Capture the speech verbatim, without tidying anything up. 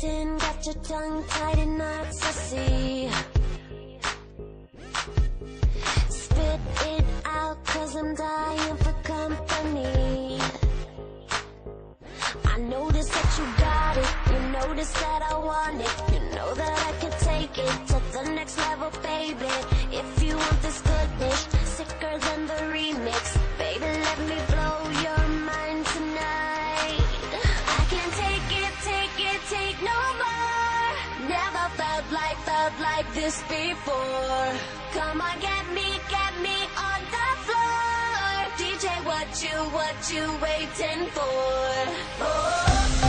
waiting, got your tongue tied in knots, I see. Spit it out, cause I'm dying for company. I notice that you got it, you notice that I want it. You know that I can take it to the next level, baby. If you want this goodness, sicker than the remix, baby, let me blow your mind tonight. I can't take it, take it, take no more. Never felt like, felt like this before. Come on, get me, get me on the floor. D J, what you, what you waiting for? Oh.